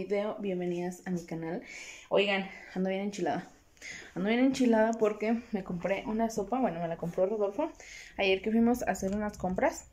video, bienvenidas a mi canal. Oigan, ando bien enchilada. Ando bien enchilada porque me compré una sopa, bueno, me la compró Rodolfo ayer que fuimos a hacer unas compras.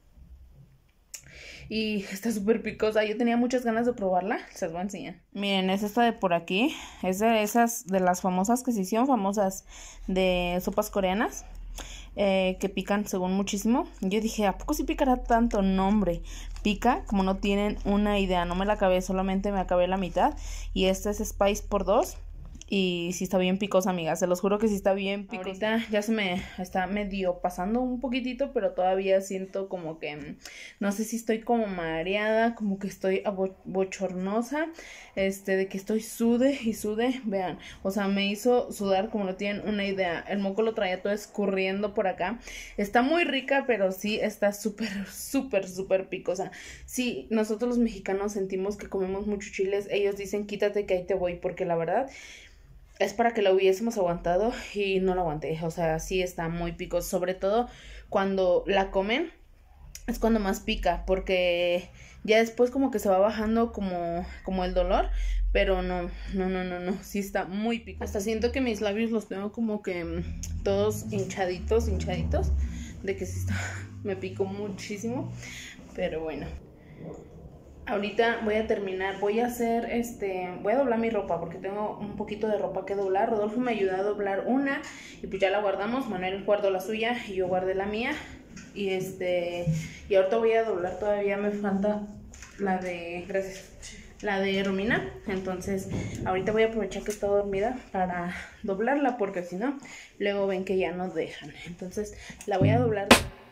Y está súper picosa, yo tenía muchas ganas de probarla, se las voy a enseñar. Miren, es esta de por aquí, es de esas, de las famosas que se hicieron famosas de sopas coreanas. Que pican según muchísimo. Yo dije, ¿a poco sí picará tanto? No, hombre, pica como no tienen una idea. No me la acabé, solamente me acabé la mitad. Y esta es Spice por 2. Y sí está bien picosa, amigas. Se los juro que sí está bien picosa. Ahorita ya se me está medio pasando un poquitito, pero todavía siento como que, no sé si estoy como mareada, como que estoy bochornosa, de que estoy sude y sude. Vean, o sea, me hizo sudar como no tienen una idea. El moco lo traía todo escurriendo por acá. Está muy rica, pero sí está súper picosa. Sí, nosotros los mexicanos sentimos que comemos mucho chiles. Ellos dicen, quítate que ahí te voy, porque la verdad es para que la hubiésemos aguantado y no la aguanté. O sea, sí está muy picosa. Sobre todo cuando la comen es cuando más pica, porque ya después como que se va bajando como el dolor. Pero no, sí está muy picosa. Hasta siento que mis labios los tengo como que todos hinchaditos, de que sí está, me picó muchísimo. Pero bueno, ahorita voy a terminar, voy a hacer voy a doblar mi ropa porque tengo un poquito de ropa que doblar. Rodolfo me ayudó a doblar una y pues ya la guardamos. Manuel guardó la suya y yo guardé la mía. Y y ahorita voy a doblar, todavía me falta la de Romina. Entonces ahorita voy a aprovechar que está dormida para doblarla, porque si no, luego ven que ya no dejan. Entonces la voy a doblar.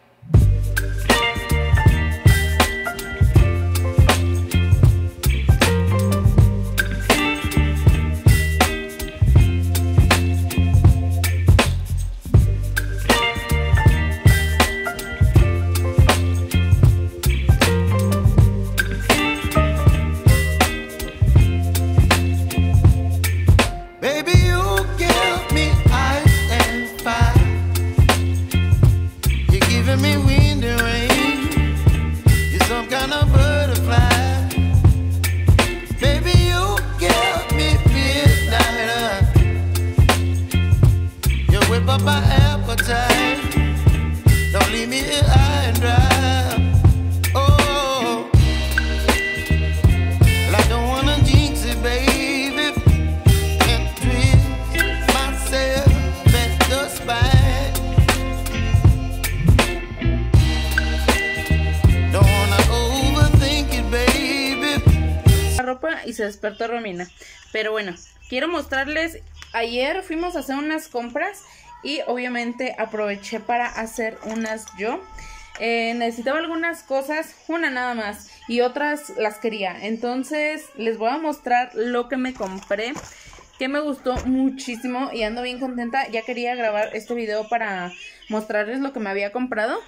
Y se despertó Romina. Pero bueno, quiero mostrarles. Ayer fuimos a hacer unas compras y obviamente aproveché para hacer unas yo. Necesitaba algunas cosas, una nada más, y otras las quería. Entonces les voy a mostrar lo que me compré, que me gustó muchísimo y ando bien contenta. Ya quería grabar este video para mostrarles lo que me había comprado.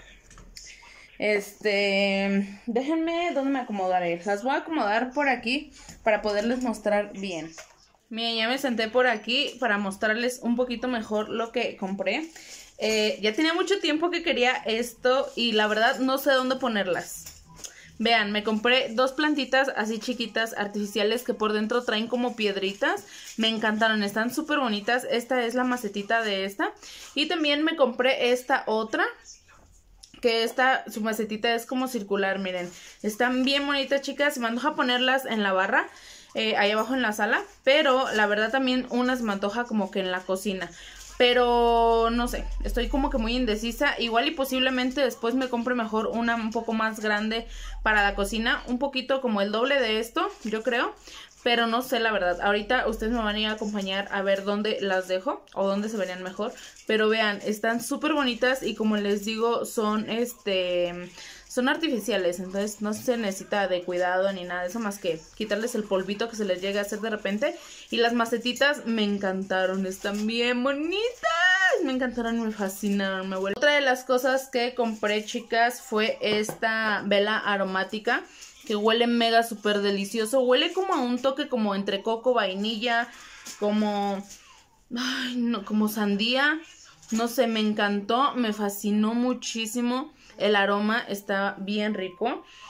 Déjenme dónde me acomodaré. Las voy a acomodar por aquí para poderles mostrar bien. Miren, ya me senté por aquí para mostrarles un poquito mejor lo que compré. Ya tenía mucho tiempo que quería esto y la verdad no sé dónde ponerlas. Vean, me compré dos plantitas así chiquitas, artificiales, que por dentro traen como piedritas. Me encantaron, están súper bonitas. Esta es la macetita de esta. Y también me compré esta otra, que su macetita es como circular, miren. Están bien bonitas, chicas. Se me antoja ponerlas en la barra, ahí abajo en la sala. Pero la verdad también unas me antoja como que en la cocina. Pero no sé, estoy como que muy indecisa. Igual y posiblemente después me compre mejor una un poco más grande para la cocina. Un poquito como el doble de esto, yo creo. Pero no sé, la verdad. Ahorita ustedes me van a ir a acompañar a ver dónde las dejo o dónde se verían mejor. Pero vean, están súper bonitas y como les digo, son son artificiales. Entonces no se necesita de cuidado ni nada de eso, más que quitarles el polvito que se les llegue a hacer de repente. Y las macetitas me encantaron, están bien bonitas. Me encantaron, me fascinaron, me huele. Otra de las cosas que compré, chicas, fue esta vela aromática, que huele mega súper delicioso. Huele como a un toque como entre coco, vainilla, como como sandía. No sé, me encantó, me fascinó muchísimo. El aroma está bien rico.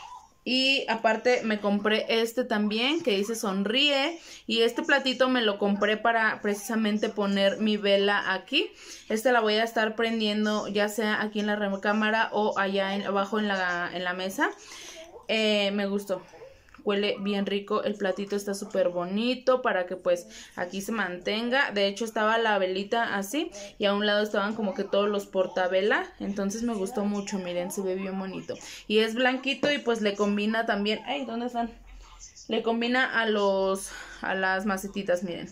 Y aparte me compré este también que dice sonríe. Y este platito me lo compré para precisamente poner mi vela aquí. La voy a estar prendiendo ya sea aquí en la recámara o allá abajo en la mesa. Me gustó. Huele bien rico, el platito está súper bonito para que pues aquí se mantenga. De hecho estaba la velita así y a un lado estaban como que todos los portavela. Entonces me gustó mucho, miren, se ve bien bonito. Y es blanquito y pues le combina también. ¡Ay! ¿Dónde están? Le combina a las macetitas, miren.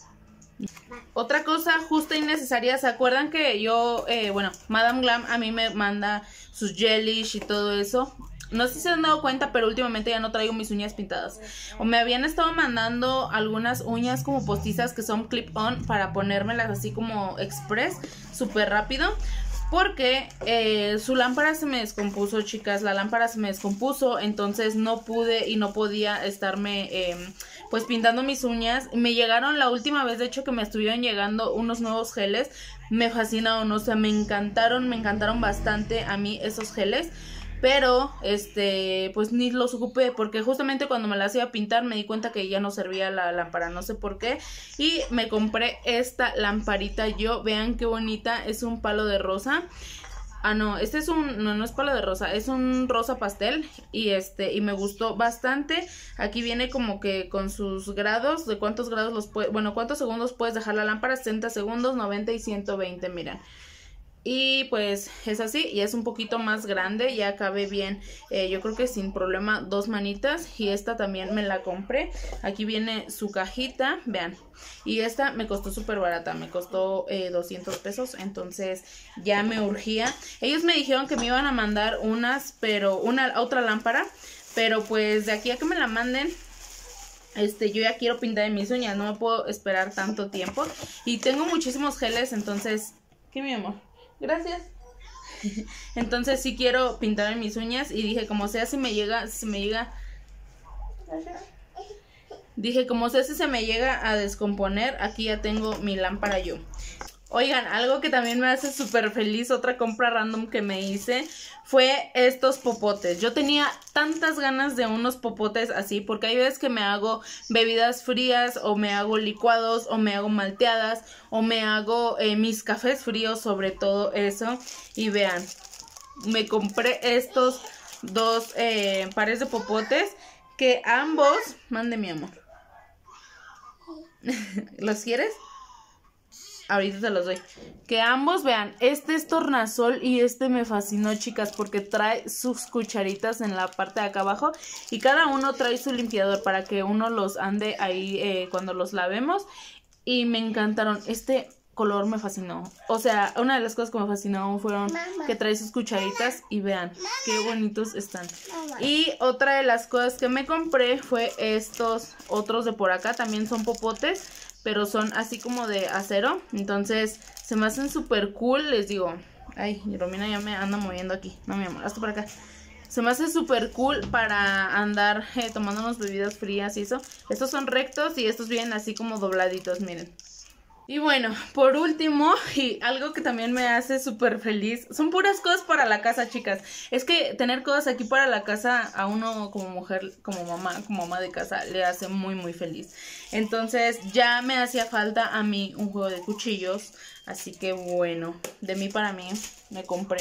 Otra cosa justa y necesaria, ¿se acuerdan que yo, bueno, Madame Glam a mí me manda sus gelish y todo eso? No sé si se han dado cuenta, pero últimamente ya no traigo mis uñas pintadas. O me habían estado mandando algunas uñas como postizas que son clip-on para ponérmelas así como express, súper rápido. Porque su lámpara se me descompuso, chicas. La lámpara se me descompuso, entonces no pude y no podía estarme pues pintando mis uñas. Me llegaron la última vez, de hecho, que me estuvieron llegando unos nuevos geles. Me fascinaron, o sea, me encantaron bastante a mí esos geles. Pero, pues ni los ocupé porque justamente cuando me las iba a pintar me di cuenta que ya no servía la lámpara, no sé por qué. Y me compré esta lamparita yo, vean qué bonita, es un palo de rosa. Ah, no, no es palo de rosa, es un rosa pastel y y me gustó bastante. Aquí viene como que con sus grados, de cuántos grados cuántos segundos puedes dejar la lámpara, 60 segundos, 90 y 120, miren. Y pues es así y es un poquito más grande, ya cabe bien, yo creo que sin problema 2 manitas. Y esta también me la compré, aquí viene su cajita, vean. Y esta me costó súper barata, me costó 200 pesos, entonces ya me urgía. Ellos me dijeron que me iban a mandar otra lámpara, pero pues de aquí a que me la manden, yo ya quiero pintar en mis uñas, no me puedo esperar tanto tiempo. Y tengo muchísimos geles, entonces, ¿qué, mi amor? Gracias. Entonces sí quiero pintar en mis uñas y dije, como sea si se me llega a descomponer, aquí ya tengo mi lámpara yo. Oigan, algo que también me hace súper feliz, otra compra random que me hice, fue estos popotes. Yo tenía tantas ganas de unos popotes así, porque hay veces que me hago bebidas frías, o me hago licuados, o me hago malteadas, o me hago mis cafés fríos, sobre todo eso. Y vean, me compré estos dos pares de popotes, que ambos, mande mi amor. ¿Los quieres? Ahorita te los doy. Que ambos, vean, este es tornasol y me fascinó, chicas, porque trae sus cucharitas en la parte de acá abajo y cada uno trae su limpiador para que uno los ande ahí cuando los lavemos. Y me encantaron. Este color me fascinó. O sea, una de las cosas que me fascinó fueron que trae sus cucharitas y vean qué bonitos están. Y otra de las cosas que me compré fue estos otros de por acá, también son popotes, pero son así como de acero. Entonces se me hacen súper cool, les digo. Ay, Romina ya me anda moviendo aquí. No, mi amor, hasta por acá. Se me hace súper cool para andar tomándonos bebidas frías y eso. Estos son rectos y estos vienen así como dobladitos, miren. Y bueno, por último, y algo que también me hace súper feliz, son puras cosas para la casa, chicas. Es que tener cosas aquí para la casa a uno como mujer, como mamá de casa, le hace muy muy feliz. Entonces ya me hacía falta a mí un juego de cuchillos, así que bueno, de mí para mí me compré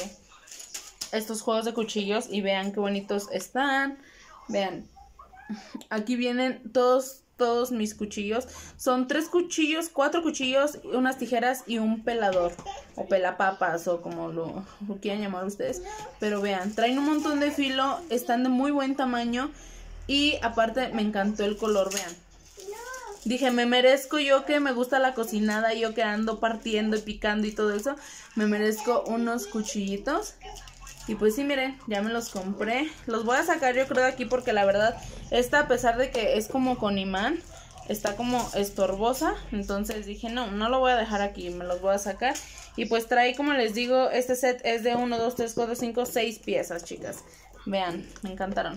estos juegos de cuchillos y vean qué bonitos están. Vean, aquí vienen todos mis cuchillos. Son 3 cuchillos, 4 cuchillos, unas tijeras y un pelador o pelapapas o como lo quieran llamar ustedes. Pero vean, traen un montón de filo, están de muy buen tamaño y aparte me encantó el color, vean. Dije, me merezco, yo que me gusta la cocinada, yo que ando partiendo y picando y todo eso, me merezco unos cuchillitos. Y pues sí, miren, ya me los compré. Los voy a sacar yo creo de aquí porque la verdad esta, a pesar de que es como con imán, está como estorbosa. Entonces dije, no lo voy a dejar aquí, me los voy a sacar. Y pues trae, como les digo, este set es de 1, 2, 3, 4, 5, 6 piezas, chicas. Vean, me encantaron.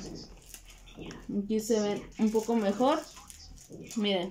Aquí se ven un poco mejor. Miren.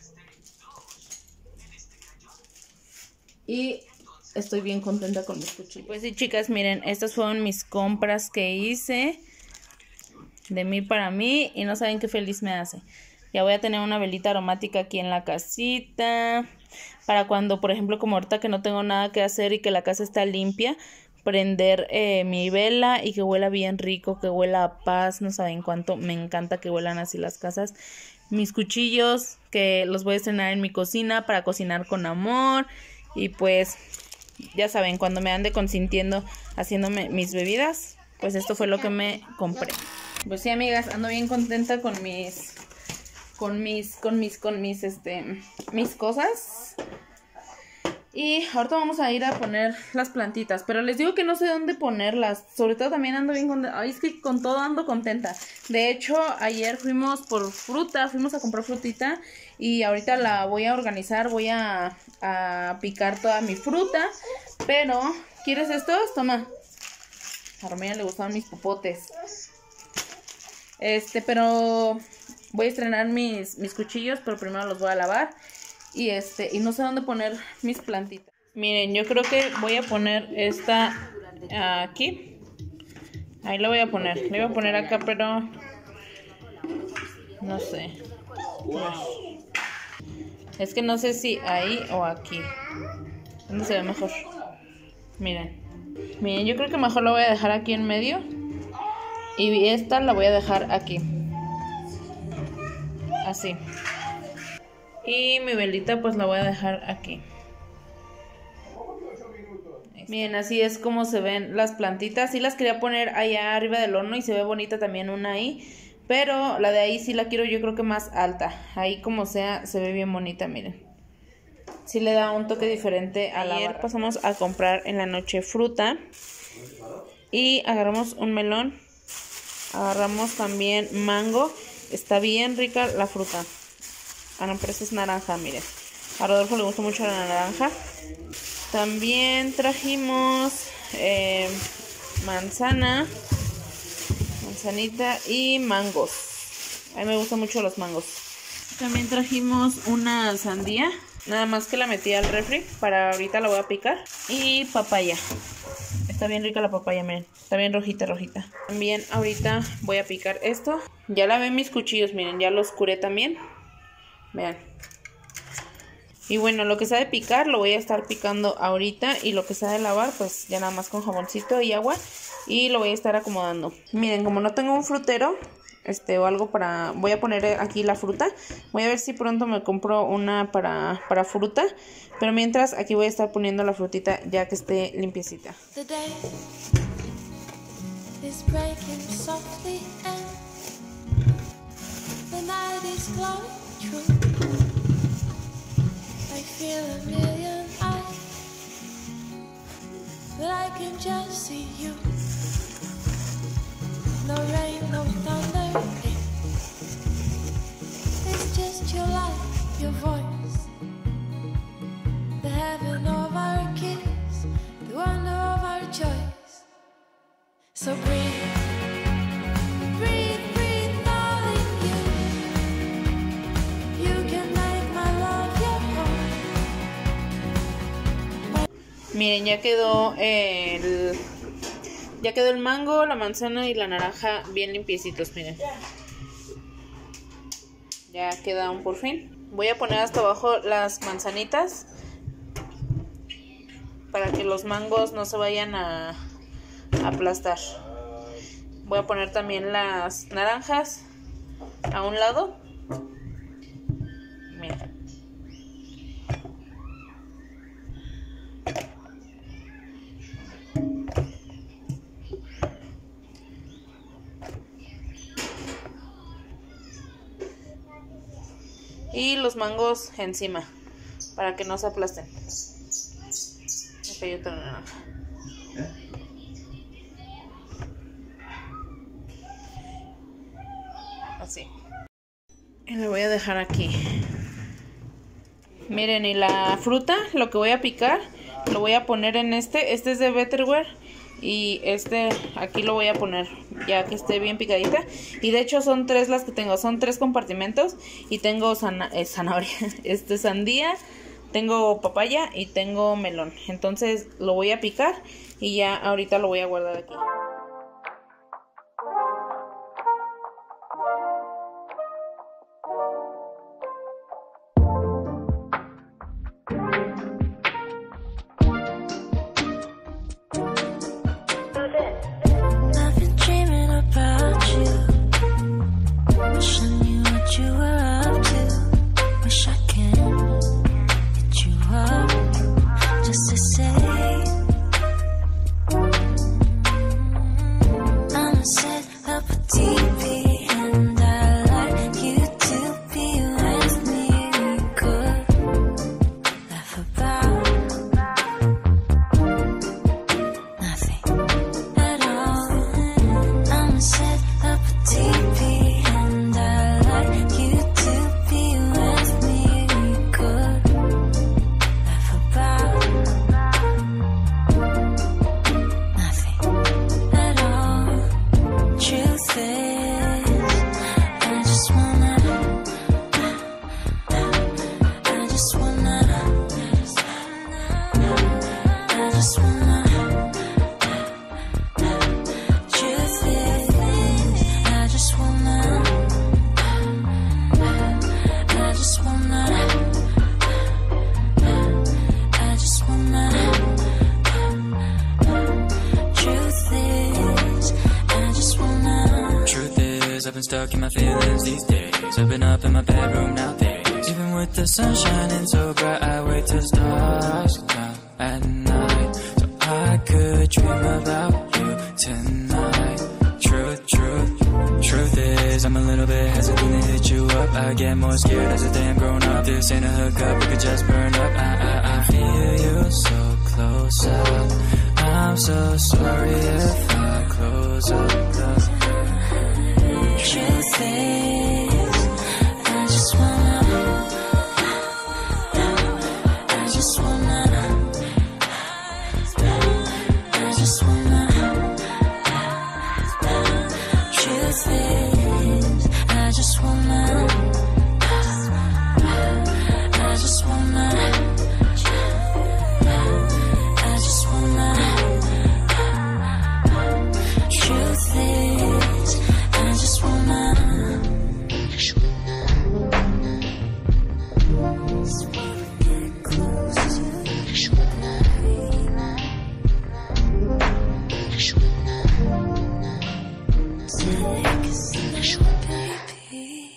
Y estoy bien contenta con mis cuchillos. Pues sí, chicas, miren, estas fueron mis compras que hice. de mí para mí y no saben qué feliz me hace. Ya voy a tener una velita aromática aquí en la casita para cuando, por ejemplo, como ahorita que no tengo nada que hacer y que la casa está limpia, prender mi vela y que huela bien rico, que huela a paz. No saben cuánto me encanta que huelan así las casas. Mis cuchillos que los voy a estrenar en mi cocina para cocinar con amor y pues ya saben, cuando me ande consintiendo haciéndome mis bebidas, pues esto fue lo que me compré. Pues sí, amigas, ando bien contenta con mis cosas. Y ahorita vamos a ir a poner las plantitas, pero les digo que no sé dónde ponerlas. Sobre todo también ando bien contenta. Ay, es que con todo ando contenta. De hecho, ayer fuimos por fruta, fuimos a comprar frutita y ahorita la voy a organizar. Voy a picar toda mi fruta. Pero, ¿quieres estos? Toma. A Romina le gustaban mis popotes. Pero voy a estrenar mis cuchillos, pero primero los voy a lavar. Y no sé dónde poner mis plantitas. Miren, yo creo que voy a poner esta aquí. Ahí la voy a poner. La voy a poner acá, pero no sé. Es que no sé si ahí o aquí. ¿Dónde se ve mejor? Miren, yo creo que mejor la voy a dejar aquí en medio. Y esta la voy a dejar aquí. Así. Y mi velita pues la voy a dejar aquí. Miren, así es como se ven las plantitas. Sí las quería poner allá arriba del horno y se ve bonita también una ahí. Pero la de ahí sí la quiero yo creo que más alta. Ahí como sea se ve bien bonita, miren. Sí le da un toque diferente a la barra. Ayer pasamos a comprar en la noche fruta. Y agarramos un melón. Agarramos también mango. Está bien rica la fruta. Ah, no, pero esta es naranja, miren. A Rodolfo le gusta mucho la naranja. También trajimos manzanita y mangos. A mí me gustan mucho los mangos. También trajimos una sandía. Nada más que la metí al refri. Para ahorita la voy a picar. Y papaya. Está bien rica la papaya, miren. Está bien rojita. También ahorita voy a picar esto. Ya lavé mis cuchillos, miren. Ya los curé también. Vean. Y bueno, lo que sea de picar lo voy a estar picando ahorita. Y lo que sea de lavar, pues ya nada más con jaboncito y agua. Y lo voy a estar acomodando. Miren, como no tengo un frutero o algo para... Voy a poner aquí la fruta. Voy a ver si pronto me compro una para fruta. Pero mientras aquí voy a estar poniendo la frutita ya que esté limpiecita. I feel a million eyes, but I can just see you. No rain, no thunder, it's just your light, your voice. The heaven of our kiss, the wonder of our choice. So breathe. Miren, ya quedó el mango, la manzana y la naranja bien limpiecitos, miren. Ya quedaron por fin. Voy a poner hasta abajo las manzanitas para que los mangos no se vayan a aplastar. Voy a poner también las naranjas a un lado. Miren. Y los mangos encima para que no se aplasten. Acá hay otra naranja. Así. Y lo voy a dejar aquí. Miren, y la fruta, lo que voy a picar, lo voy a poner en este es de Betterware. Y aquí lo voy a poner ya que esté bien picadita. Y de hecho son 3 las que tengo. Son 3 compartimentos. Y tengo zanahoria. Sandía. Tengo papaya y tengo melón. Entonces lo voy a picar. Y ya ahorita lo voy a guardar aquí. been stuck in my feelings these days. I've been up in my bedroom nowadays. Even with the sun shining so bright, I wait till stars come at night, so I could dream about you tonight. Truth is, I'm a little bit hesitant to hit you up. I get more scared as a damn grown up. This ain't a hookup, we could just burn up. I feel you so close up. I'm so sorry if I close up. Truth is, I just wanna, I just wanna, I just wanna. Truth is, I just wanna, I just wanna, I just wanna. Truth is, I just wanna, just wanna get close to you. Just wanna, take a special baby.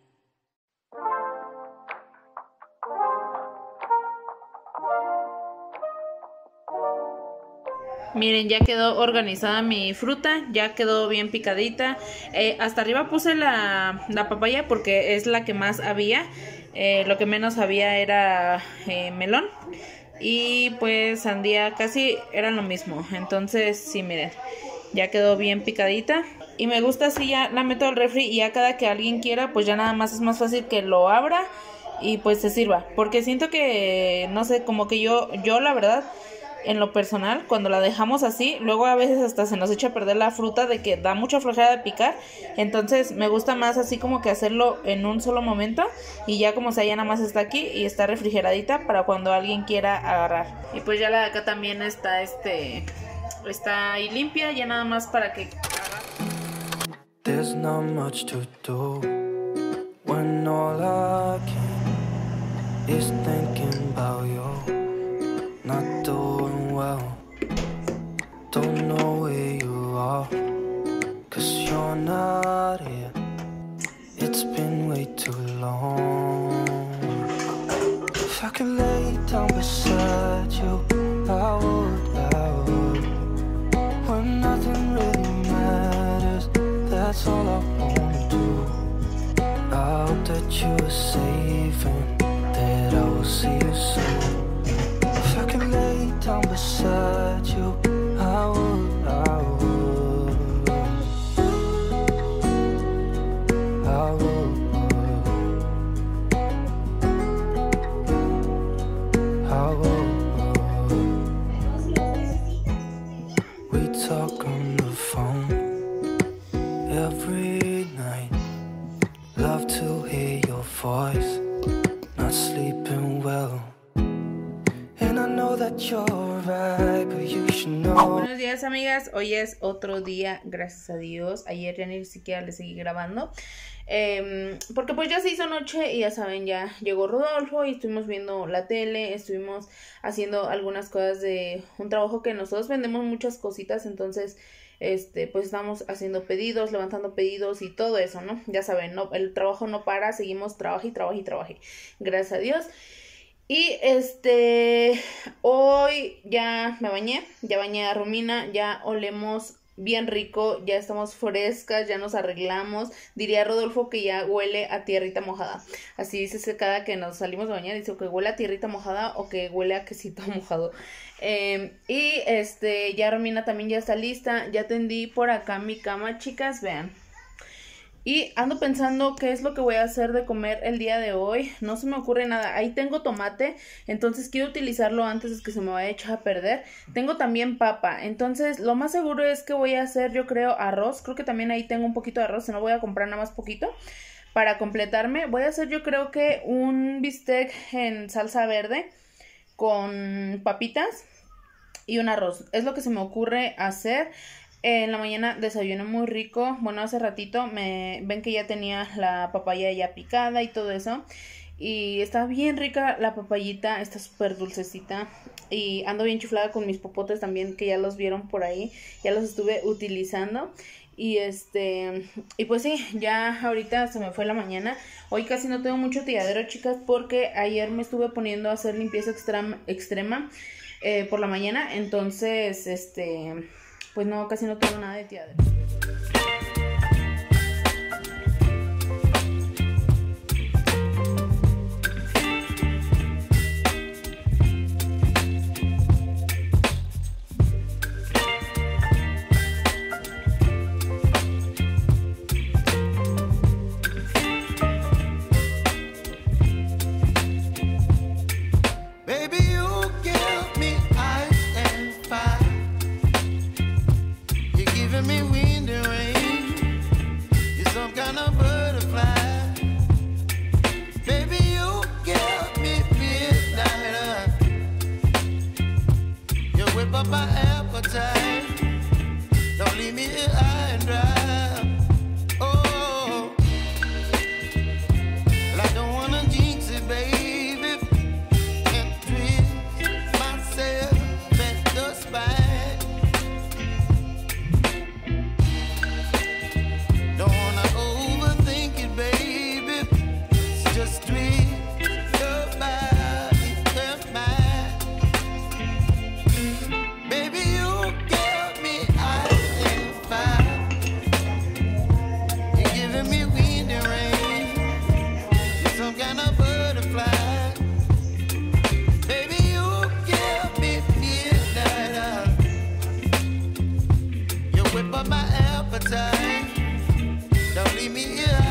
Miren, ya quedó organizada mi fruta, ya quedó bien picadita. Hasta arriba puse la papaya porque es la que más había. Lo que menos había era melón. Y pues sandía casi eran lo mismo. Entonces, sí, miren, ya quedó bien picadita. Y me gusta así, ya la meto al refri y ya cada que alguien quiera, pues ya nada más es más fácil que lo abra y pues se sirva. Porque siento que, no sé, como que yo la verdad, en lo personal, cuando la dejamos así, luego a veces hasta se nos echa a perder la fruta de que da mucha flojera de picar. Entonces me gusta más así como que hacerlo en un solo momento y ya como sea, ya nada más está aquí y está refrigeradita para cuando alguien quiera agarrar. Y pues ya la de acá también está está ahí limpia, ya nada más para que There's not much to do when all I can is thinking about you. Not doing well, don't know where you are, 'cause you're not here. It's been way too long. If I could lay down beside you, I would. When nothing really matters, that's all I wanna do. I hope that you are safe and that I will see you soon. If I could lay down beside you, I would. We talk on the phone every night. Love to hear your voice. Not sleeping well, and I know that you're right, but you should know. Buenos días, amigas, hoy es otro día, gracias a Dios. Ayer ya ni siquiera le seguí grabando porque pues ya se hizo noche y ya saben, ya llegó Rodolfo y estuvimos viendo la tele, estuvimos haciendo algunas cosas de un trabajo que nosotros vendemos muchas cositas, entonces pues estamos haciendo pedidos, levantando pedidos y todo eso, ¿no? Ya saben, no, el trabajo no para, seguimos trabaje, gracias a Dios. Y hoy ya me bañé, ya bañé a Romina, ya olemos bien rico, ya estamos frescas, ya nos arreglamos. Diría Rodolfo que ya huele a tierrita mojada. Así dice cada que nos salimos de bañar, dice que huele a tierrita mojada o que huele a quesito mojado. Y ya Romina también ya está lista. Ya tendí por acá mi cama, chicas, vean. Y ando pensando qué es lo que voy a hacer de comer el día de hoy. No se me ocurre nada. Ahí tengo tomate, entonces quiero utilizarlo antes de que se me vaya a echar a perder. Tengo también papa, entonces lo más seguro es que voy a hacer, yo creo, arroz. Creo que también ahí tengo un poquito de arroz, si no voy a comprar nada más poquito para completarme. Voy a hacer, yo creo que un bistec en salsa verde con papitas y un arroz. Es lo que se me ocurre hacer. En la mañana desayuné muy rico. Bueno, hace ratito ven que ya tenía la papaya ya picada y todo eso. Y está bien rica la papayita, está súper dulcecita. Y ando bien chiflada con mis popotes también, que ya los vieron por ahí. Ya los estuve utilizando. Y y pues sí, ya ahorita se me fue la mañana. Hoy casi no tengo mucho tiradero, chicas, porque ayer me estuve poniendo a hacer limpieza extrema por la mañana. Entonces, pues no, casi no tengo nada de tiradero. Up my appetite. Don't leave me here high and dry. Oh, well, I don't wanna jinx it, baby, and twist myself at the spine. Don't wanna overthink it, baby. It's just twist your body and mine. Whip up my appetite. Don't leave me here